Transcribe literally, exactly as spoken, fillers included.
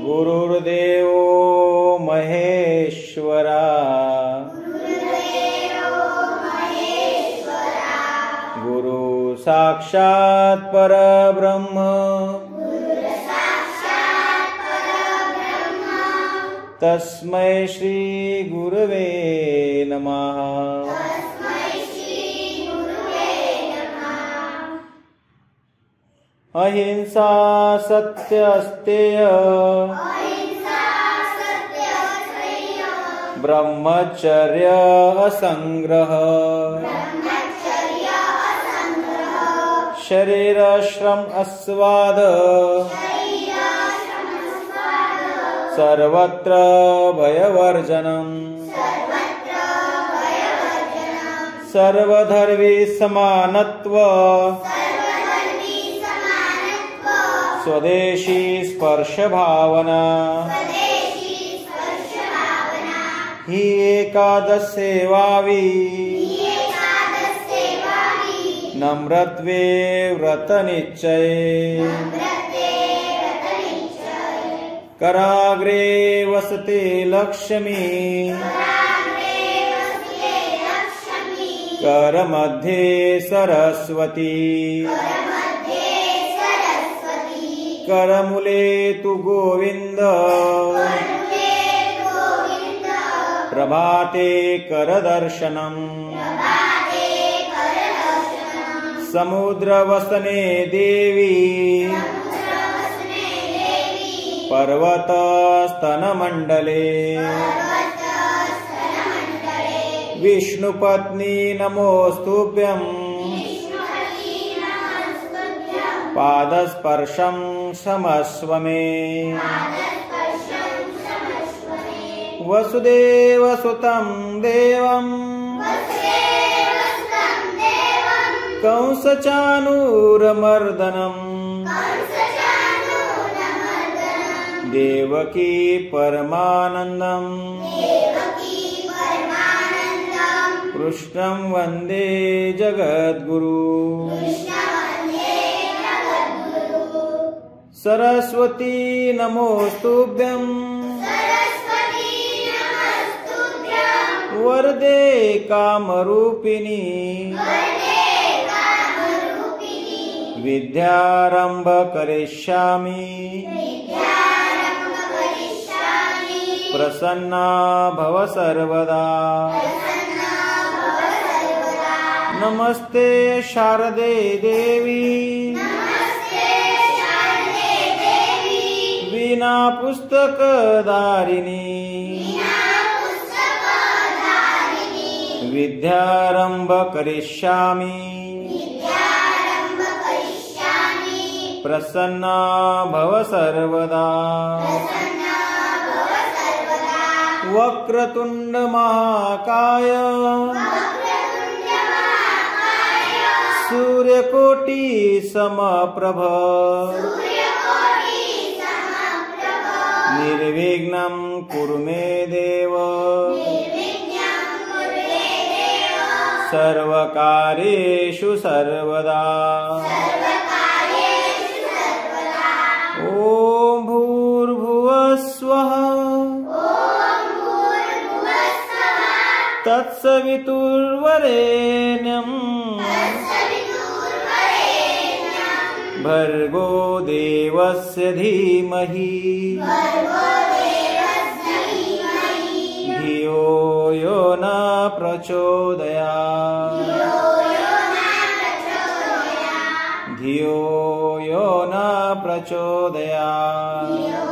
गुरुर्देवो महेश्वरा गुरु साक्षात् परब्रह्म तस्मै श्री गुरवे नमः। अहिंसा सत्य अस्तेय ब्रह्मचर्य असंग्रह शरीर श्रम अस्वाद सर्वत्र भयवर्जनम् सर्वधर्मी समानत्व स्वदेशी स्पर्श भावना ही एकादश सेवावी नम्रत्वे व्रत निश्चये कराग्रे वसते लक्ष्मी करमध्ये सरस्वती करमूले तु गोविंद प्रभाते करदर्शनम् समुद्रवसने देवी पर्वतस्तनमण्डले विष्णुपत्नी नमोस्तुभ्यं पादस्पर्शं क्षमस्व मे वसुदेवसुतं देवं कंसचाणूरमर्दनम् देवकी परमानन्दम् कृष्णं वन्दे जगद्गुरु सरस्वती नमोस्तुभ्यं वरदे कामरूपिणी विद्यारंभ करिष्यामि प्रसन्ना भव सर्वदा। नमस्ते शारदे देवी वीणा पुस्तकधारिणी विद्यारंभ करिष्यामि प्रसन्ना भव सर्वदा। वक्रतुंड महाकाय सूर्यकोटि समप्रभ निर्विघ्नं कुरु मे देव सर्वकार्येषु सर्वदा। ओम भूर्भुवः स्वः तत्सवितुर्वरेण्यं भर्गो देवस्य धीमहि धियो यो न प्रचोदयात् धियो यो न प्रचोदयात्।